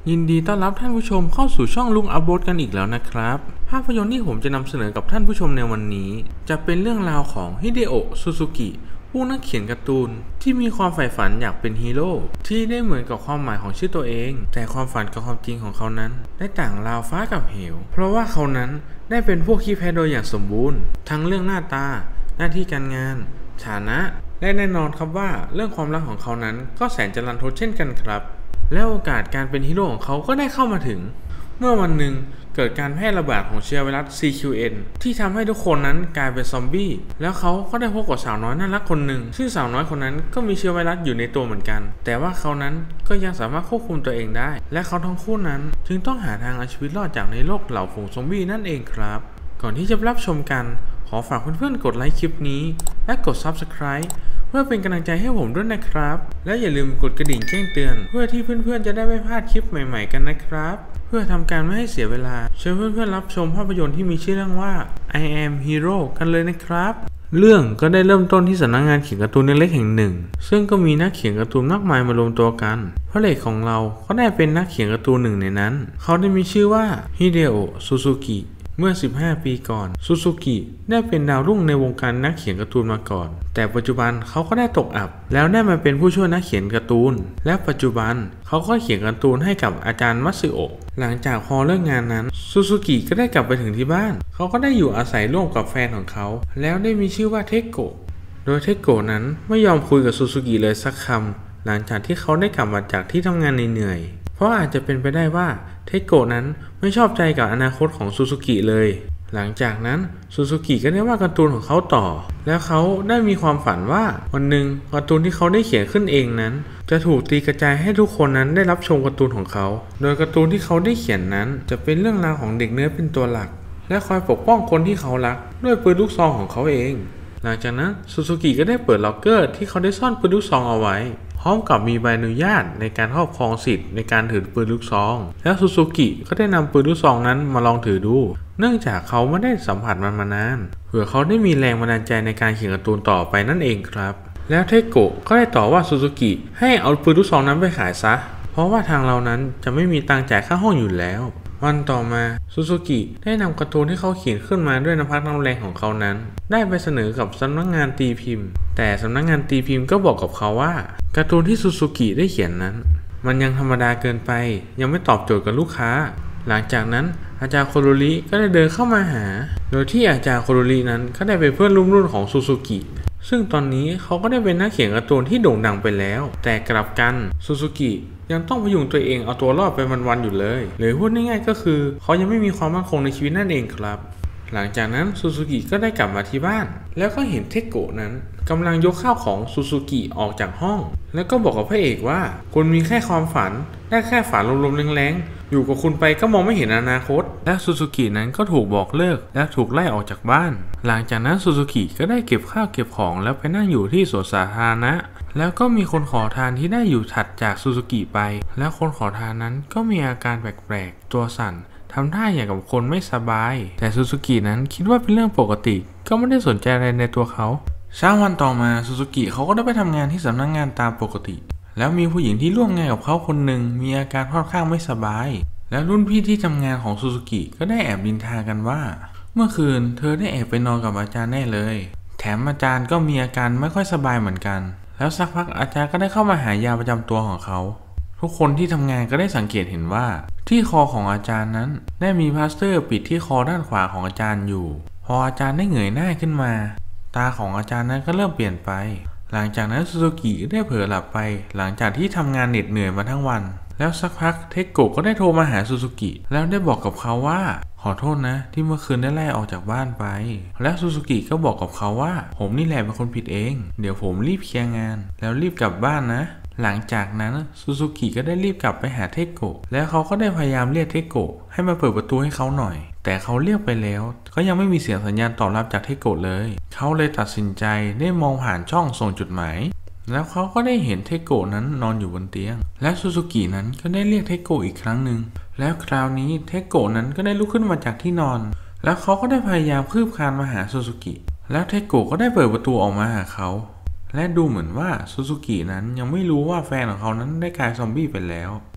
ยินดีต้อนรับท่านผู้ชมเข้าสู่ช่องลุงอัพโหลดกันอีกแล้วนะครับภาพยนตร์ที่ผมจะนำเสนอกับท่านผู้ชมในวันนี้จะเป็นเรื่องราวของฮิเดโอะซูซูกิผู้นักเขียนการ์ตูนที่มีความใฝ่ฝันอยากเป็นฮีโร่ที่ได้เหมือนกับความหมายของชื่อตัวเองแต่ความฝันกับความจริงของเขานั้นได้ต่างราวฟ้ากับเหวเพราะว่าเขานั้นได้เป็นพวกขี้แพ้โดยอย่างสมบูรณ์ทั้งเรื่องหน้าตาหน้าที่การงานฐานะและแน่นอนครับว่าเรื่องความรักของเขานั้นก็แสนจะรันทดเช่นกันครับและโอกาสการเป็นฮีโร่ของเขาก็ได้เข้ามาถึงเมื่อวันหนึ่งเกิดการแพร่ระบาดของเชื้อไวรัส CQN ที่ทำให้ทุกคนนั้นกลายเป็นซอมบี้แล้วเขาก็ได้พบกับสาวน้อยน่ารักคนหนึ่งซึ่งสาวน้อยคนนั้นก็มีเชื้อไวรัสอยู่ในตัวเหมือนกันแต่ว่าเขานั้นก็ยังสามารถควบคุมตัวเองได้และเขาทั้งคู่นั้นจึงต้องหาทางเอาชีวิตรอดจากในโลกเหล่าฝูงซอมบี้นั่นเองครับก่อนที่จะรับชมกันขอฝากเพื่อนๆกดไลค์คลิปนี้และกด Subscribeเพื่อเป็นกำลังใจให้ผมด้วยนะครับและอย่าลืมกดกระดิ่งแจ้งเตือนเพื่อที่เพื่อนๆจะได้ไม่พลาดคลิปใหม่ๆกันนะครับเพื่อทำการไม่ให้เสียเวลาเชิญเพื่อนๆรับชมภาพยนตร์ที่มีชื่อเรื่องว่า I Am Hero กันเลยนะครับเรื่องก็ได้เริ่มต้นที่สำนักงานเขียนการ์ตูนเล็กๆแห่งหนึ่งซึ่งก็มีนักเขียนการ์ตูนมากมายมารวมตัวกันพระเอกของเราก็ได้เป็นนักเขียนการ์ตูนหนึ่งในนั้นเขาได้มีชื่อว่าฮิเดโอะซูซูกิเมื่อ15 ปีก่อนซูซูกิได้เป็นดาวรุ่งในวงการนักเขียนการ์ตูนมาก่อนแต่ปัจจุบันเขาก็ได้ตกอับแล้วได้มาเป็นผู้ช่วยนักเขียนการ์ตูนและปัจจุบันเขาก็เขียนการ์ตูนให้กับอาจารย์มัตสึโอะหลังจากพอเลิกงานนั้นซูซูกิก็ได้กลับไปถึงที่บ้านเขาก็ได้อยู่อาศัยร่วมกับแฟนของเขาแล้วได้มีชื่อว่าเทโกะโดยเทโกะนั้นไม่ยอมคุยกับซูซูกิเลยสักคำหลังจากที่เขาได้กลับมาจากที่ทำงานเหนื่อยเพราะอาจจะเป็นไปได้ว่าเทโกะนั้นไม่ชอบใจกับอนาคตของซูซูกิเลยหลังจากนั้นซูซูกิก็ได้วาดการ์ตูนของเขาต่อแล้วเขาได้มีความฝันว่าวันหนึ่งการ์ตูนที่เขาได้เขียนขึ้นเองนั้นจะถูกตีกระจายให้ทุกคนนั้นได้รับชมการ์ตูนของเขาโดยการ์ตูนที่เขาได้เขียนนั้นจะเป็นเรื่องราวของเด็กเนื้อเป็นตัวหลักและคอยปกป้องคนที่เขารักด้วยปืนลูกซองของเขาเองหลังจากนั้นซูซูกิก็ได้เปิดล็อกเกอร์ที่เขาได้ซ่อนปืนลูกซองเอาไว้พร้อมกับมีใบอนุญาตในการครอบครองสิทธิ์ในการถือปืนลูกซองแล้วซูซูกิก็ได้นำปืนลูกซองนั้นมาลองถือดูเนื่องจากเขาไม่ได้สัมผัสมันมานานเผื่อเขาได้มีแรงบันดาลใจในการเขียนการ์ตูนต่อไปนั่นเองครับแล้วเทโกะก็ได้ต่อว่าซูซูกิให้เอาปืนลูกซองนั้นไปขายซะเพราะว่าทางเรานั้นจะไม่มีตังค์จ่ายค่าห้องอยู่แล้ววันต่อมาซูซูกิได้นำการ์ตูนที่เขาเขียนขึ้นมาด้วยน้ำพักน้ำแรงของเขานั้นได้ไปเสนอกับสำนักงานตีพิมพ์แต่สำนักงานตีพิมพ์ก็บอกกับเขาว่าการ์ตูนที่ซูซูกิได้เขียนนั้นมันยังธรรมดาเกินไปยังไม่ตอบโจทย์กับลูกค้าหลังจากนั้นอาจารย์โคโรริก็ได้เดินเข้ามาหาโดยที่อาจารย์โคโรรินั้นก็ได้เป็นเพื่อนร่วมรุ่นของซูซูกิซึ่งตอนนี้เขาก็ได้เป็นนักเขียนการ์ตูนที่โด่งดังไปแล้วแต่กลับกันซูซูกิยังต้องพยุงตัวเองเอาตัวรอดไปวันๆอยู่เลยหรือพูดง่ายๆก็คือเขายังไม่มีความมั่นคงในชีวิตนั่นเองครับหลังจากนั้นซูซูกิก็ได้กลับมาที่บ้านแล้วก็เห็นเทโกะนั้นกำลังยกข้าวของซูซูกิออกจากห้องแล้วก็บอกกับพระเอกว่าคุณมีแค่ความฝันได้แค่ฝันลมๆแรงๆอยู่กับคุณไปก็มองไม่เห็นอนาคตและซูซูกินั้นก็ถูกบอกเลิกและถูกไล่ออกจากบ้านหลังจากนั้นซูซูกิก็ได้เก็บข้าวเก็บของแล้วไปนั่งอยู่ที่สวนสาธารณะแล้วก็มีคนขอทานที่ได้อยู่ถัดจากซูซูกิไปแล้วคนขอทานนั้นก็มีอาการแปลกๆตัวสั่นทำท่าอย่างกับคนไม่สบายแต่ซูซูกินั้นคิดว่าเป็นเรื่องปกติก็ไม่ได้สนใจอะไรในตัวเขาเช้าวันต่อมาซูซูกิเขาก็ได้ไปทำงานที่สำนักงานตามปกติแล้วมีผู้หญิงที่ร่วมงานกับเขาคนหนึ่งมีอาการค่อนข้างไม่สบายแล้วรุ่นพี่ที่ทำงานของซูซูกิก็ได้แอบดินทากันว่าเมื่อคืนเธอได้แอบไปนอนกับอาจารย์แน่เลยแถมอาจารย์ก็มีอาการไม่ค่อยสบายเหมือนกันแล้วสักพักอาจารย์ก็ได้เข้ามาหายาประจำตัวของเขาทุกคนที่ทำงานก็ได้สังเกตเห็นว่าที่คอของอาจารย์นั้นได้มีพลาสเตอร์ปิดที่คอด้านขวาของอาจารย์อยู่พออาจารย์ได้เงยหน้าขึ้นมาตาของอาจารย์นั้นก็เริ่มเปลี่ยนไปหลังจากนั้นซูซูกิได้เผลอหลับไปหลังจากที่ทำงานเหน็ดเหนื่อยมาทั้งวันแล้วสักพักเทโกะก็ได้โทรมาหาซูซูกิแล้วได้บอกกับเขาว่าขอโทษนะที่เมื่อคืนได้ไล่ออกจากบ้านไปและซูซูกิก็บอกกับเขาว่าผมนี่แหละเป็นคนผิดเองเดี๋ยวผมรีบเคลียร์งานแล้วรีบกลับบ้านนะหลังจากนั้นซูซูกิก็ได้รีบกลับไปหาเทโกะแล้วเขาก็ได้พยายามเรียกเทโกะให้มาเปิดประตูให้เขาหน่อยแต่เขาเรียกไปแล้วก็ยังไม่มีเสียงสัญญาณตอบรับจากเทโกะเลยเขาเลยตัดสินใจได้มองผ่านช่องส่งจดหมายแล้วเขาก็ได้เห็นเทโกะนั้นนอนอยู่บนเตียงและซูซูกินั้นก็ได้เรียกเทโกะอีกครั้งหนึ่งแล้วคราวนี้เทโกะนั้นก็ได้ลุกขึ้นมาจากที่นอนแล้วเขาก็ได้พยายามคืบคลานมาหาซูซูกิแล้วเทโกะก็ได้เปิดประตูออกมาหาเขาและดูเหมือนว่าซูซูกินั้นยังไม่รู้ว่าแฟนของเขานั้นได้กลายซอมบี้ไปแล้ว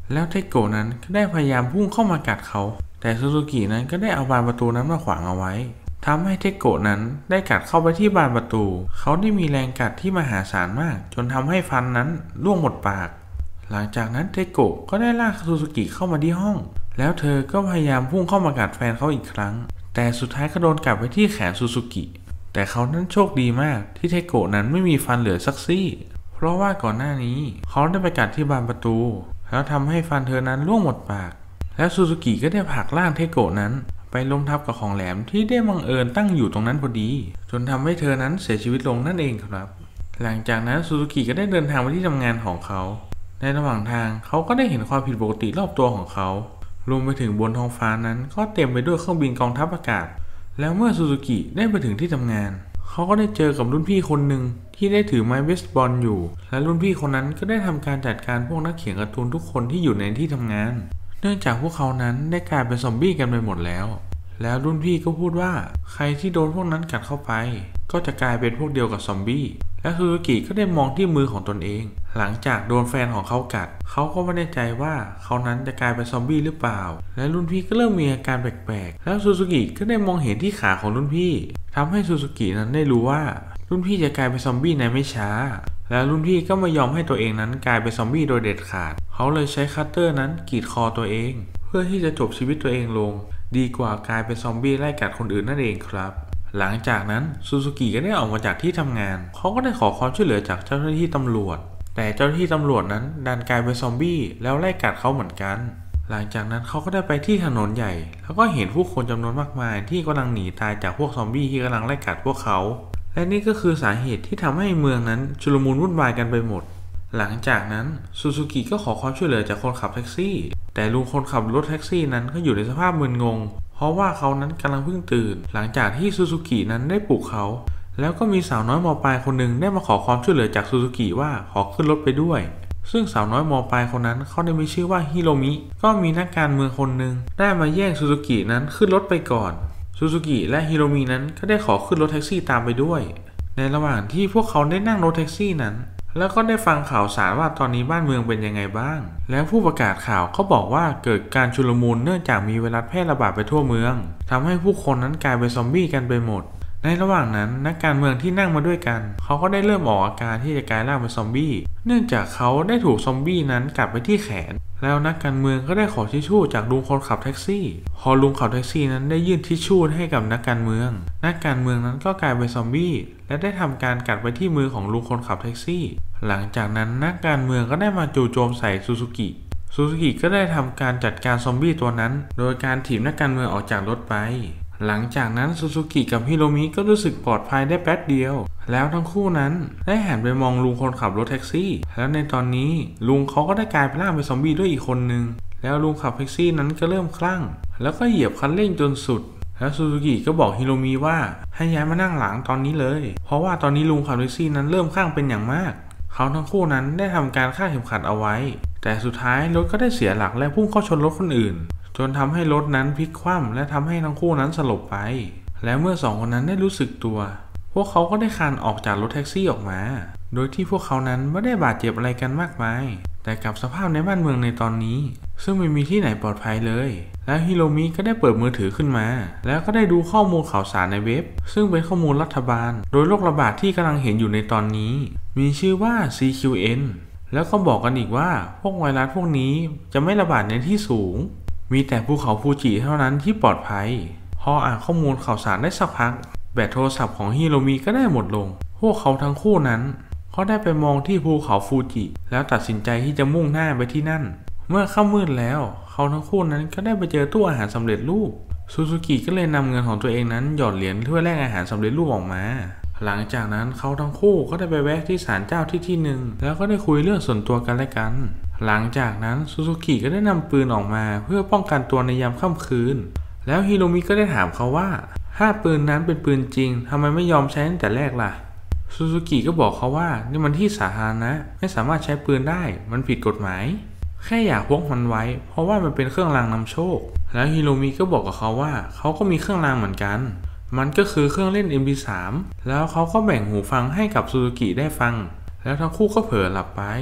แล้วเทโกะนั้นก็ได้พยายามพุ่งเข้ามากัดเขาแต่ซูซูกินั้นก็ได้เอาบานประตูนั้นมาขวางเอาไว้ทำให้เทโกะนั้นได้กัดเข้าไปที่บานประตูเขาได้มีแรงกัดที่มหาศาลมากจนทำให้ฟันนั้นร่วงหมดปากหลังจากนั้นเทโกะก็ได้ลากซูซูกิเข้ามาที่ห้องแล้วเธอก็พยายามพุ่งเข้ามากัดแฟนเขาอีกครั้งแต่สุดท้ายก็โดนกัดไปที่แขนซูซูกิแต่เขานั้นโชคดีมากที่เทโกะนั้นไม่มีฟันเหลือสักซี่เพราะว่าก่อนหน้านี้เขาได้ไปกัดที่บานประตูแล้วทำให้ฟันเธอนั้นร่วงหมดปากแล้วซูซูกิก็ได้ผลักร่างเทโกะนั้นไปล้มทับกับของแหลมที่ได้บังเอิญตั้งอยู่ตรงนั้นพอดีจนทำให้เธอนั้นเสียชีวิตลงนั่นเองครับหลังจากนั้นซูซูกิก็ได้เดินทางไปที่ทำงานของเขาในระหว่างทางเขาก็ได้เห็นความผิดปกติรอบตัวของเขารวมไปถึงบนท้องฟ้านั้นก็เต็มไปด้วยเครื่องบินกองทัพอากาศแล้วเมื่อซูซูกิได้ไปถึงที่ทำงานเขาก็ได้เจอกับรุ่นพี่คนหนึ่งที่ได้ถือไม้เบสบอลอยู่และรุ่นพี่คนนั้นก็ได้ทำการจัดการพวกนักเขียนการ์ตูนทุกคนที่อยู่ในที่ทำงานเนื่องจากพวกเขานั้นได้กลายเป็นซอมบี้กันไปหมดแล้วรุ่นพี่ก็พูดว่าใครที่โดนพวกนั้นกัดเข้าไปก็จะกลายเป็นพวกเดียวกับซอมบี้และซูซูกิก็ได้มองที่มือของตนเองหลังจากโดนแฟนของเขากัดเขาก็ไม่แน่ใจว่าเขานั้นจะกลายเป็นซอมบี้หรือเปล่าและรุ่นพี่ก็เริ่มมีอาการแปลกๆแล้วซูซูกิก็ได้มองเห็นที่ขาของรุ่นพี่ทำให้ซูซูกินั้นได้รู้ว่ารุ่นพี่จะกลายเป็นซอมบี้ในไม่ช้าแล้วรุ่นพี่ก็ไม่ยอมให้ตัวเองนั้นกลายเป็นซอมบี้โดยเด็ดขาดเขาเลยใช้คัตเตอร์นั้นกรีดคอตัวเองเพื่อที่จะจบชีวิตตัวเองลงดีกว่ากลายเป็นซอมบี้ไล่กัดคนอื่นนั่นเองครับหลังจากนั้นซูซูกิก็ได้ออกมาจากที่ทำงานเขาก็ได้ขอความช่วยเหลือจากเจ้าหน้าที่ตำรวจแต่เจ้าหน้าที่ตำรวจนั้นดันกลายเป็นซอมบี้แล้วไล่กัดเขาเหมือนกันหลังจากนั้นเขาก็ได้ไปที่ถนนใหญ่แล้วก็เห็นผู้คนจำนวนมากมายที่กำลังหนีตายจากพวกซอมบี้ที่กำลังไล่กัดพวกเขาและนี่ก็คือสาเหตุที่ทำให้เมืองนั้นชุลมุนวุ่นวายกันไปหมดหลังจากนั้นซูซูกิก็ขอความช่วยเหลือจากคนขับแท็กซี่แต่ลุงคนขับรถแท็กซี่นั้นก็อยู่ในสภาพมึนงงเพราะว่าเขานั้นกำลังเพิ่งตื่นหลังจากที่ซูซูกินั้นได้ปลุกเขาแล้วก็มีสาวน้อยม.ปลายคนหนึ่งได้มาขอความช่วยเหลือจากซูซูกิว่าขอขึ้นรถไปด้วยซึ่งสาวน้อยม.ปลายคนนั้นเขาได้มีชื่อว่าฮิโรมิก็มีนักการเมืองคนหนึ่งได้มาแย่งซูซูกินั้นขึ้นรถไปก่อนซูซูกิและฮิโรมินั้นก็ได้ขอขึ้นรถแท็กซี่ตามไปด้วยในระหว่างที่พวกเขาได้นั่งรถแท็กซี่นั้นแล้วก็ได้ฟังข่าวสารว่าตอนนี้บ้านเมืองเป็นยังไงบ้างแล้วผู้ประกาศข่าวเขาบอกว่าเกิดการชุลมุนเนื่องจากมีไวรัสแพร่ระบาดไปทั่วเมืองทำให้ผู้คนนั้นกลายเป็นซอมบี้กันไปหมดในระหว่างนั้นนักการเมืองที่นั่งมาด้วยกันเขาก็ได้เริ่มออกอาการที่จะกลายร่างเป็นซอมบี้เนื่องจากเขาได้ถูกซอมบี้นั้นกัดไปที่แขนแล้วนักการเมืองก็ได้ขอทิชชู่จากลุงคนขับแท็กซี่พอลุงขับแท็กซี่นั้นได้ยื่นทิชชู่ให้กับนักการเมืองนั้นก็กลายเป็นซอมบี้และได้ทำการกัดไปที่มือของลุงคนขับแท็กซี่หลังจากนั้นนักการเมืองก็ได้มาจู่โจมใส่ซูซูกิก็ได้ทำการจัดการซอมบี้ตัวนั้นโดยการถีบนักการเมืองออกจากรถไปหลังจากนั้นซูซูกิกับฮิโรมิก็รู้สึกปลอดภัยได้แป๊บเดียวแล้วทั้งคู่นั้นได้หันไปมองลุงคนขับรถแท็กซี่แล้วในตอนนี้ลุงเขาก็ได้กลายเป็นร่างเป็นซอมบี้ด้วยอีกคนนึงแล้วลุงขับแท็กซี่นั้นก็เริ่มคลั่งแล้วก็เหยียบคันเร่งจนสุดแล้วซูซูกิก็บอกฮิโรมิว่าให้ย้ายมานั่งหลังตอนนี้เลยเพราะว่าตอนนี้ลุงขับแท็กซี่นั้นเริ่มคลั่งเป็นอย่างมากเขาทั้งคู่นั้นได้ทำการคาดเข็มขัดเอาไว้แต่สุดท้ายรถก็ได้เสียหลักและพุ่งเข้าชนรถคนอื่นจนทำให้รถนั้นพลิกคว่ำและทำให้ทั้งคู่นั้นสลบไปและเมื่อสองคนนั้นได้รู้สึกตัวพวกเขาก็ได้คลานออกจากรถแท็กซี่ออกมาโดยที่พวกเขานั้นไม่ได้บาดเจ็บอะไรกันมากมายแต่กับสภาพในบ้านเมืองในตอนนี้ซึ่งไม่มีที่ไหนปลอดภัยเลยแล้วฮิโรมิก็ได้เปิดมือถือขึ้นมาแล้วก็ได้ดูข้อมูลข่าวสารในเว็บซึ่งเป็นข้อมูลรัฐบาลโดยโรคระบาดที่กำลังเห็นอยู่ในตอนนี้มีชื่อว่า CQN แล้วก็บอกกันอีกว่าพวกไวรัสพวกนี้จะไม่ระบาดในที่สูงมีแต่ภูเขาฟูจิเท่านั้นที่ปลอดภัยพออ่านข้อมูลข่าวสารได้สักพักแบตโทรศัพท์ของฮิโรมิก็ได้หมดลงพวกเขาทั้งคู่นั้นเขาได้ไปมองที่ภูเขาฟูจิแล้วตัดสินใจที่จะมุ่งหน้าไปที่นั่นเมื่อค่ำมืดแล้วเขาทั้งคู่นั้นก็ได้ไปเจอตู้อาหารสำเร็จรูปซูซูกิก็เลยนำเงินของตัวเองนั้นหยอดเหรียญเพื่อแลกอาหารสำเร็จรูปออกมาหลังจากนั้นเขาทั้งคู่ก็ได้ไปแวะที่ศาลเจ้าที่หนึ่งแล้วก็ได้คุยเรื่องส่วนตัวกันและกันหลังจากนั้นซูซูกิก็ได้นำปืนออกมาเพื่อป้องกันตัวในยามค่ำคืนแล้วฮิโรมิก็ได้ถามเขาว่าถ้าปืนนั้นเป็นปืนจริงทำไมไม่ยอมใช้ตั้งแต่แรกล่ะซูซูกิก็บอกเขาว่านี่มันที่สาธารณะไม่สามารถใช้ปืนได้มันผิดกฎหมายแค่อยากพกมันไว้เพราะว่ามันเป็นเครื่องรางนำโชคแล้วฮิโรมิก็บอกกับเขาว่าเขาก็มีเครื่องรางเหมือนกันมันก็คือเครื่องเล่น MP3 แล้วเขาก็แบ่งหูฟังให้กับซูซูกิได้ฟังแล้วทั้งคู่ก็เผลอหลับไป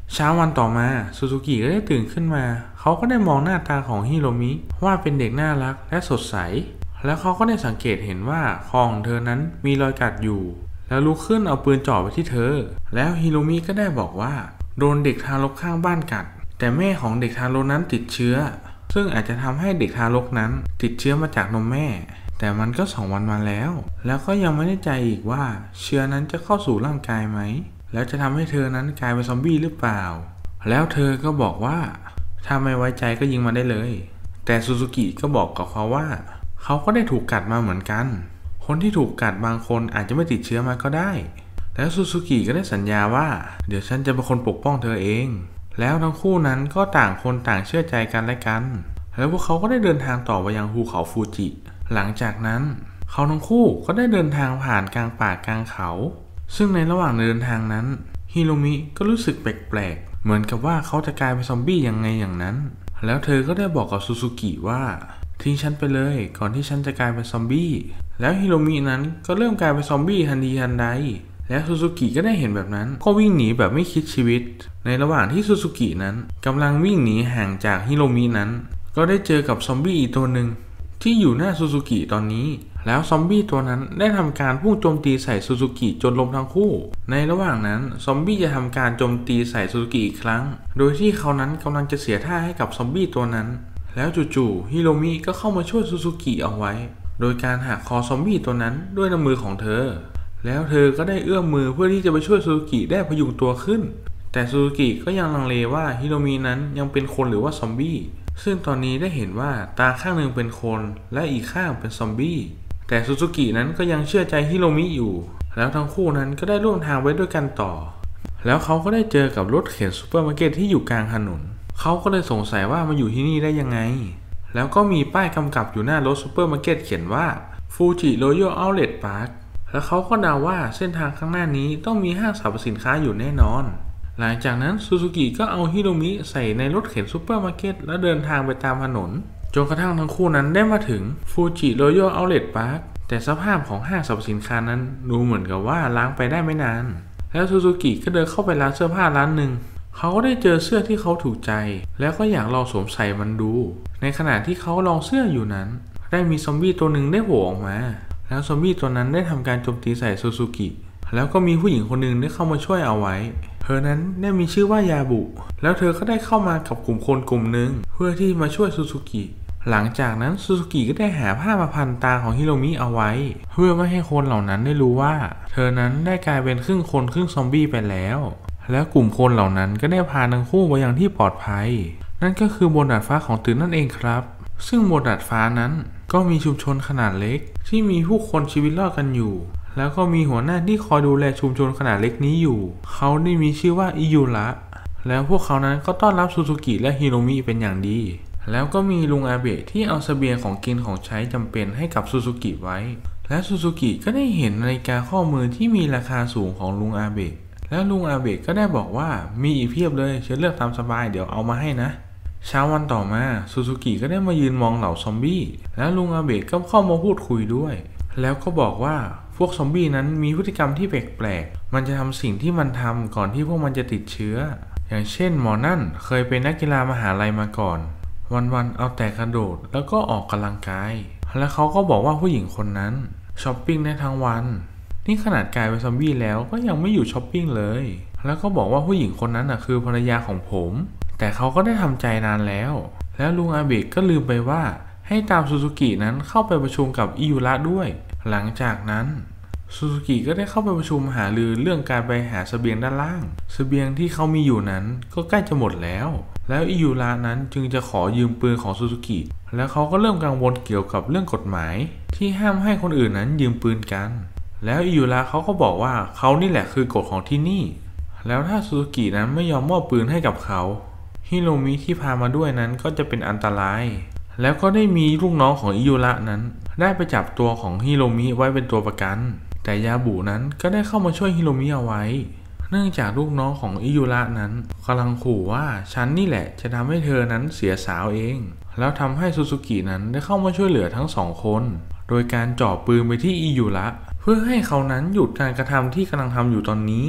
เช้าวันต่อมาซูซูกิก็ได้ตื่นขึ้นมาเขาก็ได้มองหน้าตาของฮิโรมิว่าเป็นเด็กน่ารักและสดใสแล้วเขาก็ได้สังเกตเห็นว่าคอของเธอนั้นมีรอยกัดอยู่แล้วลุกขึ้นเอาปืนจ่อไปที่เธอแล้วฮิโรมิก็ได้บอกว่าโดนเด็กทารกข้างบ้านกัดแต่แม่ของเด็กทารกนั้นติดเชื้อซึ่งอาจจะทำให้เด็กทารกนั้นติดเชื้อมาจากนมแม่แต่มันก็2 วันมาแล้วก็ยังไม่แน่ใจอีกว่าเชื้อนั้นจะเข้าสู่ร่างกายไหมแล้วจะทำให้เธอนั้นกลายเป็นซอมบี้หรือเปล่าแล้วเธอก็บอกว่าถ้าไม่ไว้ใจก็ยิงมาได้เลยแต่ซูซูกิก็บอกกับเขาว่าเขาก็ได้ถูกกัดมาเหมือนกันคนที่ถูกกัดบางคนอาจจะไม่ติดเชื้อมาก็ได้แล้วซูซูกิก็ได้สัญญาว่าเดี๋ยวฉันจะเป็นคนปกป้องเธอเองแล้วทั้งคู่นั้นก็ต่างคนต่างเชื่อใจกันและกันแล้วพวกเขาก็ได้เดินทางต่อไปยังภูเขาฟูจิหลังจากนั้นเขาทั้งคู่ก็ได้เดินทางผ่านกลางป่ากลางเขาซึ่งในระหว่างเดินทางนั้นฮิโรมิก็รู้สึกแปลกๆเหมือนกับว่าเขาจะกลายเป็นซอมบี้ยังไงอย่างนั้นแล้วเธอก็ได้บอกกับซูซูกิว่าทิ้งฉันไปเลยก่อนที่ฉันจะกลายเป็นซอมบี้แล้วฮิโรมินั้นก็เริ่มกลายเป็นซอมบี้ทันทีทันใดและซูซูกิก็ได้เห็นแบบนั้นก็วิ่งหนีแบบไม่คิดชีวิตในระหว่างที่ซูซูกินั้นกำลังวิ่งหนีห่างจากฮิโรมินั้นก็ได้เจอกับซอมบี้อีกตัวหนึ่งที่อยู่หน้าซูซูกิตอนนี้แล้วซอมบี้ตัวนั้นได้ทำการพุ่งโจมตีใส่ซูซูกิจนล้มทั้งคู่ในระหว่างนั้นซอมบี้จะทำการโจมตีใส่ซูซูกิอีกครั้งโดยที่เขานั้นกำลังจะเสียท่าให้กับซอมบี้ตัวนั้นแล้วจู่ๆฮิโรมิก็เข้ามาช่วยซูซูกิเอาไว้โดยการหักคอซอมบี้ตัวนั้นด้วยน้ำมือของเธอแล้วเธอก็ได้เอื้อมมือเพื่อที่จะไปช่วยซูซูกิได้พยุงตัวขึ้นแต่ซูซูกิก็ยังลังเลว่าฮิโรมินั้นยังเป็นคนหรือว่าซอมบี้ซึ่งตอนนี้ได้เห็นว่าตาข้างหนึ่งเป็นคนและอีกข้างเป็นซอมบี้แต่ซูซูกินั้นก็ยังเชื่อใจฮิโรมิอยู่แล้วทั้งคู่นั้นก็ได้ร่วมทางไว้ด้วยกันต่อแล้วเขาก็ได้เจอกับรถเข็นซูเปอร์มาร์เก็ตที่อยู่กลางถนนเขาก็เลยสงสัยว่ามาอยู่ที่นี่ได้ยังไงแล้วก็มีป้ายกำกับอยู่หน้ารถซูเปอร์มาร์เก็ตเขียนว่าฟูจิโรยัลเอาท์เลทพาร์คแล้วเขาก็เดาว่าเส้นทางข้างหน้านี้ต้องมีห้างสรรพสินค้าอยู่แน่นอนหลังจากนั้นซูซูกิก็เอาฮิโรมิใส่ในรถเข็นซูเปอร์มาร์เก็ตแล้วเดินทางไปตามถนนจนกระทั่งทั้งคู่นั้นได้มาถึงฟูจิโรยัลเอาท์เลทพาร์คแต่สภาพของห้างสรรพสินค้านั้นดูเหมือนกับว่าล้างไปได้ไม่นานแล้วซูซูกิก็เดินเข้าไปร้านเสื้อผ้าร้านหนึ่งเขาก็ได้เจอเสื้อที่เขาถูกใจแล้วก็อยากลองสวมใส่มันดูในขณะที่เขาลองเสื้ออยู่นั้นได้มีซอมบี้ตัวหนึ่งได้โผล่ออกมาแล้วซอมบี้ตัวนั้นได้ทำการโจมตีใส่ซูซูกิแล้วก็มีผู้หญิงคนหนึ่งได้เข้ามาช่วยเอาไว้เธอนั้นได้มีชื่อว่ายาบุแล้วเธอก็ได้เข้ามากับกลุ่มคนกลุ่มหนึ่งเพื่อที่มาช่วยซูซูกิหลังจากนั้นซูซูกิก็ได้หาผ้ามาพันตาของฮิโรมิเอาไว้เพื่อไม่ให้คนเหล่านั้นได้รู้ว่าเธอนั้นได้กลายเป็นครึ่งคนครึ่งซอมบี้ไปแล้วแล้วกลุ่มคนเหล่านั้นก็ได้พาทั้งคู่ไปยังที่ปลอดภัยนั่นก็คือบนดาดฟ้าของตึกนั่นเองครับซึ่งบนดาดฟ้านั้นก็มีชุมชนขนาดเล็กที่มีผู้คนชีวิตรอดกันอยู่แล้วก็มีหัวหน้าที่คอยดูแลชุมชนขนาดเล็กนี้อยู่เขาได้มีชื่อว่าอิยุระแล้วพวกเขานั้นก็ต้อนรับซูซูกิและฮิโรมิเป็นอย่างดีแล้วก็มีลุงอาเบะที่เอาเสบียงของกินของใช้จำเป็นให้กับซูซูกิไว้และซูซูกิก็ได้เห็นนาฬิกาข้อมือที่มีราคาสูงของลุงอาเบะแล้วลุงอาเบะก็ได้บอกว่ามีอีกเพียบเลยเชิญเลือกตามสบายเดี๋ยวเอามาให้นะเช้าวันต่อมาซูซูกิก็ได้มายืนมองเหล่าซอมบี้แล้วลุงอาเบะก็เข้ามาพูดคุยด้วยแล้วก็บอกว่าพวกซอมบี้นั้นมีพฤติกรรมที่แปลกๆมันจะทำสิ่งที่มันทำก่อนที่พวกมันจะติดเชื้ออย่างเช่นหมอนั่นเคยเป็นนักกีฬามหาลัยมาก่อนวันๆเอาแต่กระโดดแล้วก็ออกกำลังกายและเขาก็บอกว่าผู้หญิงคนนั้นช้อปปิ้งได้ทั้งวันนี่ขนาดกลายเป็นซอมบี้แล้วก็ยังไม่หยุดช้อปปิ้งเลยแล้วก็บอกว่าผู้หญิงคนนั้นคือภรรยาของผมแต่เขาก็ได้ทำใจนานแล้วลุงอาเบะก็ลืมไปว่าให้ตามซูซูกินั้นเข้าไปประชุมกับอิยุระด้วยหลังจากนั้นซูซูกิก็ได้เข้าไปประชุมหารือเรื่องการไปหาเสบียงด้านล่างเสบียงที่เขามีอยู่นั้นก็ใกล้จะหมดแล้วอิยุระนั้นจึงจะขอยืมปืนของซูซูกิแล้วเขาก็เริ่มกังวลเกี่ยวกับเรื่องกฎหมายที่ห้ามให้คนอื่นนั้นยืมปืนกันแล้วอิยุระเขาก็บอกว่าเขานี่แหละคือกฎของที่นี่แล้วถ้าซูซูกินั้นไม่ยอมมอบปืนให้กับเขาฮิโรมิที่พามาด้วยนั้นก็จะเป็นอันตรายแล้วก็ได้มีลูกน้องของอิยุระนั้นได้ไปจับตัวของฮิโรมิไว้เป็นตัวประกันแต่ยาบุนั้นก็ได้เข้ามาช่วยฮิโรมิเอาไว้เนื่องจากลูกน้องของอิยุระนั้นกำลังขู่ว่าฉันนี่แหละจะทำให้เธอนั้นเสียสาวเองแล้วทำให้ซูซูกินั้นได้เข้ามาช่วยเหลือทั้งสองคนโดยการจ่อปืนไปที่อิยุระเพื่อให้เขานั้นหยุดการกระทำที่กำลังทำอยู่ตอนนี้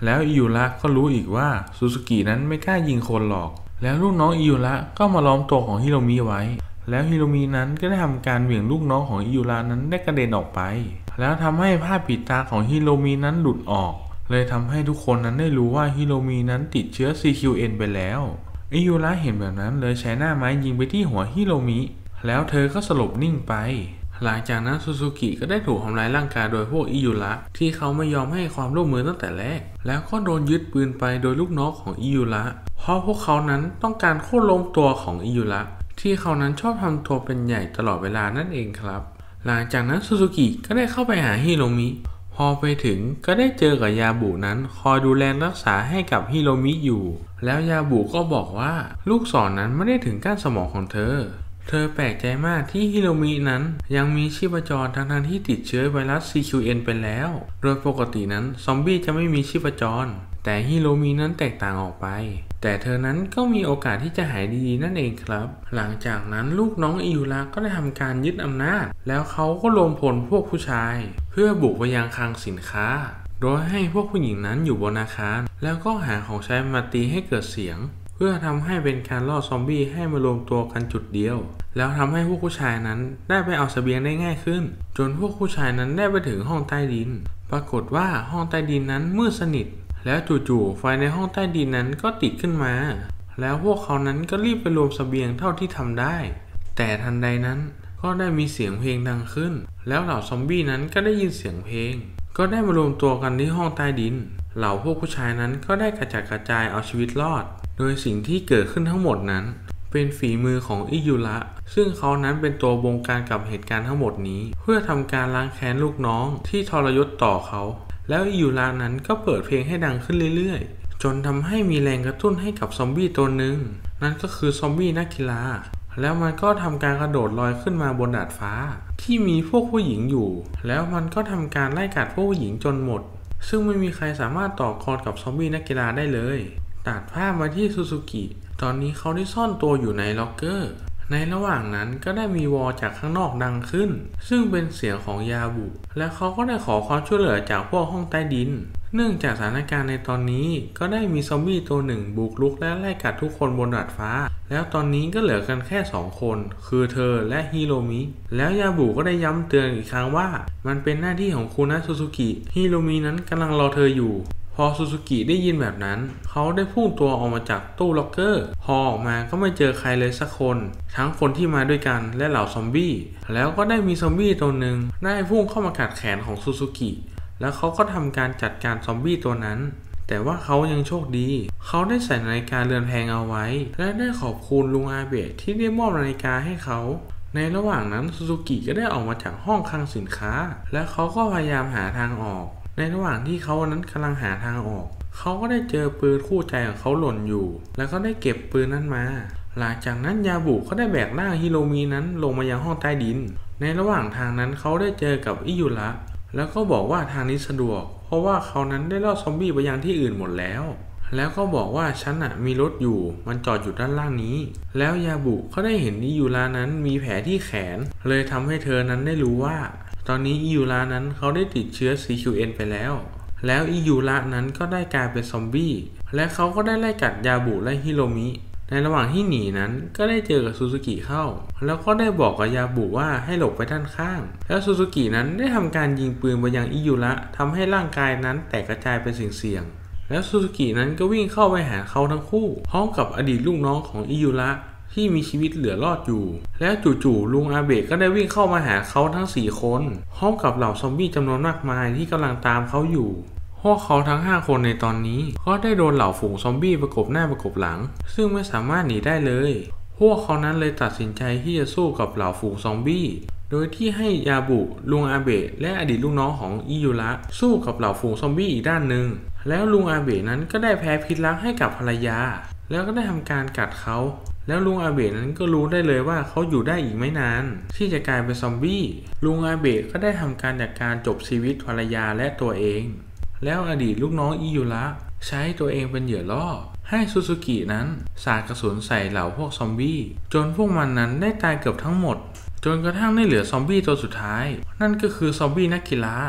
แล้วอิยุระก็รู้อีกว่าซูซูกินั้นไม่กล้ายิงคนหรอกแล้วลูกน้องอิยุระก็มาล้อมตัวของฮิโรมิไว้แล้วฮิโรมินั้นก็ได้ทำการเหวี่ยงลูกน้องของอิยุระนั้นได้กระเด็นออกไปแล้วทำให้ผ้าปิดตาของฮิโรมินั้นหลุดออกเลยทำให้ทุกคนนั้นได้รู้ว่าฮิโรมินั้นติดเชื้อ CQN ไปแล้วอิยุระเห็นแบบนั้นเลยใช้หน้าไม้ยิงไปที่หัวฮิโรมิแล้วเธอก็สลบนิ่งไปหลังจากนั้นซูซูกิก็ได้ถูกทำร้ายร่างกายโดยพวกอิยุระที่เขาไม่ยอมให้ความร่วมมือตั้งแต่แรกแล้วก็โดนยึดปืนไปโดยลูกน้องของอิยุระเพราะพวกเขานั้นต้องการโค่นล้มตัวของอิยุระที่เขานั้นชอบทำตัวเป็นใหญ่ตลอดเวลานั่นเองครับหลังจากนั้นซูซูกิก็ได้เข้าไปหาฮิโรมิพอไปถึงก็ได้เจอกับยาบุนั้นคอยดูแลรักษาให้กับฮิโรมิอยู่แล้วยาบุก็บอกว่าลูกศรนั้นไม่ได้ถึงก้านสมองของเธอแปลกใจมากที่ฮิโรมินั้นยังมีชีพจรทั้งที่ติดเชื้อไวรัส CQN ไปแล้วโดยปกตินั้นซอมบี้จะไม่มีชีพจรแต่ฮิโรมินั้นแตกต่างออกไปแต่เธอนั้นก็มีโอกาสที่จะหายดีๆนั่นเองครับหลังจากนั้นลูกน้องอิยุระก็ได้ทำการยึดอำนาจแล้วเขาก็รวมพลพวกผู้ชายเพื่อบุกไปยังคลังสินค้าโดยให้พวกผู้หญิงนั้นอยู่บนอาคารแล้วก็หาของใช้มาตีให้เกิดเสียงเพื่อทำให้เป็นการล่อซอมบี้ให้มารวมตัวกันจุดเดียวแล้วทำให้พวกผู้ชายนั้นได้ไปเอาเสบียงได้ง่ายขึ้นจนพวกผู้ชายนั้นได้ไปถึงห้องใต้ดินปรากฏว่าห้องใต้ดินนั้นมืดสนิทแล้วจู่ๆไฟในห้องใต้ดินนั้นก็ติดขึ้นมาแล้วพวกเขานั้นก็รีบไปรวมเสบียงเท่าที่ทำได้แต่ทันใดนั้นก็ได้มีเสียงเพลงดังขึ้นแล้วเหล่าซอมบี้นั้นก็ได้ยินเสียงเพลงก็ได้มารวมตัวกันที่ห้องใต้ดินเหล่าพวกผู้ชายนั้นก็ได้กระจัดกระจายเอาชีวิตรอดโดยสิ่งที่เกิดขึ้นทั้งหมดนั้นเป็นฝีมือของอิยุระซึ่งเขานั้นเป็นตัวบงการกับเหตุการณ์ทั้งหมดนี้เพื่อทำการล้างแค้นลูกน้องที่ทรยศต่อเขาแล้วอิยุระนั้นก็เปิดเพลงให้ดังขึ้นเรื่อยๆจนทำให้มีแรงกระตุ้นให้กับซอมบี้ตัวหนึ่งนั่นก็คือซอมบี้นักกีฬาแล้วมันก็ทำการกระโดดลอยขึ้นมาบนดาดฟ้าที่มีพวกผู้หญิงอยู่แล้วมันก็ทำการไล่กัดพวกผู้หญิงจนหมดซึ่งไม่มีใครสามารถต่อกรกับซอมบี้นักกีฬาได้เลยตัดภาพมาที่ซูซูกิตอนนี้เขาได้ซ่อนตัวอยู่ในล็อกเกอร์ในระหว่างนั้นก็ได้มีวอลจากข้างนอกดังขึ้นซึ่งเป็นเสียงของยาบุและเขาก็ได้ขอความช่วยเหลือจากพวกห้องใต้ดินเนื่องจากสถานการณ์ในตอนนี้ก็ได้มีซอมบี้ตัวหนึ่งบุกรุกและไล่กัดทุกคนบนดาดฟ้าแล้วตอนนี้ก็เหลือกันแค่2คนคือเธอและฮิโรมิแล้วยาบุก็ได้ย้ำเตือนอีกครั้งว่ามันเป็นหน้าที่ของคุณนะซูซูกิฮิโรมินั้นกำลังรอเธออยู่พอซูซูกิได้ยินแบบนั้นเขาได้พุ่งตัวออกมาจากตู้ล็อกเกอร์พอออกมาก็ไม่เจอใครเลยสักคนทั้งคนที่มาด้วยกันและเหล่าซอมบี้แล้วก็ได้มีซอมบี้ตัวหนึ่งได้พุ่งเข้ามากัดแขนของซูซูกิแล้วเขาก็ทำการจัดการซอมบี้ตัวนั้นแต่ว่าเขายังโชคดีเขาได้ใส่นาฬิกาเรือนแพงเอาไว้และได้ขอบคุณลุงอาเบะที่ได้มอบนาฬิกาให้เขาในระหว่างนั้นซูซูกิก็ได้ออกมาจากห้องคลังสินค้าและเขาก็พยายามหาทางออกในระหว่างที่เขานั้นกำลังหาทางออกเขาก็ได้เจอปืนคู่ใจของเขาหล่นอยู่แล้วก็ได้เก็บปืนนั้นมาหลังจากนั้นยาบุก็ได้แบกร่างฮิโรมินั้นลงมายังห้องใต้ดินในระหว่างทางนั้นเขาได้เจอกับอิยุระแล้วก็บอกว่าทางนี้สะดวกเพราะว่าเขานั้นได้ล่อซอมบี้ไปยังที่อื่นหมดแล้วก็บอกว่าฉันมีรถอยู่มันจอดอยู่ด้านล่างนี้แล้วยาบุก็ได้เห็นอิยุระนั้นมีแผลที่แขนเลยทำให้เธอนั้นได้รู้ว่าตอนนี้อิยุระนั้นเขาได้ติดเชื้อ CQN ไปแล้วอิยุระนั้นก็ได้กลายเป็นซอมบี้และเขาก็ได้ไล่กัดยาบุและฮิโรมิในระหว่างที่หนีนั้นก็ได้เจอกับซูซูกิเข้าแล้วก็ได้บอกกับยาบุว่าให้หลบไปด้านข้างแล้วซูซูกินั้นได้ทำการยิงปืนไปยังอิยุระทำให้ร่างกายนั้นแตกกระจายเป็นเสี่ยงแล้วซูซูกินั้นก็วิ่งเข้าไปหาเขาทั้งคู่พร้อมกับอดีตลูกน้องของอิยุระที่มีชีวิตเหลือรอดอยู่แล้วจู่ๆลุงอาเบะก็ได้วิ่งเข้ามาหาเขาทั้ง4คนพร้อมกับเหล่าซอมบี้จำนวนมากมายที่กำลังตามเขาอยู่พวกเขาทั้ง5คนในตอนนี้ก็ได้โดนเหล่าฝูงซอมบี้ประกบหน้าประกบหลังซึ่งไม่สามารถหนีได้เลยพวกเขานั้นเลยตัดสินใจที่จะสู้กับเหล่าฝูงซอมบี้โดยที่ให้ยาบุลุงอาเบะและอดีตลูกน้องของอิยุระสู้กับเหล่าฝูงซอมบี้อีกด้านหนึ่งแล้วลุงอาเบะนั้นก็ได้แพ้พิษรักให้กับภรรยาแล้วก็ได้ทำการกัดเขาแล้วลุงอาเบะนั้นก็รู้ได้เลยว่าเขาอยู่ได้อีกไม่นานที่จะกลายเป็นซอมบี้ลุงอาเบะก็ได้ทำการจัดการจบชีวิตภรรยาและตัวเองแล้วอดีตลูกน้องอิยุระใช้ตัวเองเป็นเหยื่อล่อให้ซูซูกินั้นสาดกระสุนใส่เหล่าพวกซอมบี้จนพวกมันนั้นได้ตายเกือบทั้งหมดจนกระทั่งได้เหลือซอมบี้ตัวสุดท้ายนั่นก็คือซอมบี้นักกีฬา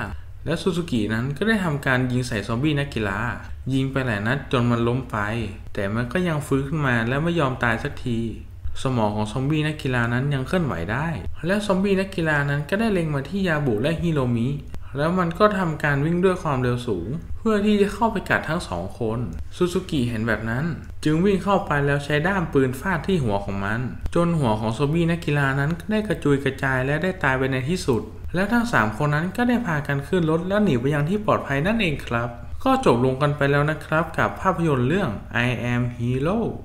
และซูซูกินั้นก็ได้ทำการยิงใส่ซอมบี้นักกีฬายิงไปหลายนัดจนมันล้มไปแต่มันก็ยังฟื้นขึ้นมาและไม่ยอมตายสักทีสมองของซอมบี้นักกีฬานั้นยังเคลื่อนไหวได้และซอมบี้นักกีฬานั้นก็ได้เล็งมาที่ยาบุและฮิโรมิแล้วมันก็ทำการวิ่งด้วยความเร็วสูงเพื่อที่จะเข้าไปกัดทั้งสองคนซูซูกิเห็นแบบนั้นจึงวิ่งเข้าไปแล้วใช้ด้ามปืนฟาดที่หัวของมันจนหัวของซอมบี้นักกีฬานั้นได้กระจุยกระจายและได้ตายไปในที่สุดแล้วทั้ง3คนนั้นก็ได้พากันขึ้นรถแล้วหนีไปยังที่ปลอดภัยนั่นเองครับก็จบลงกันไปแล้วนะครับกับภาพยนตร์เรื่อง I Am Hero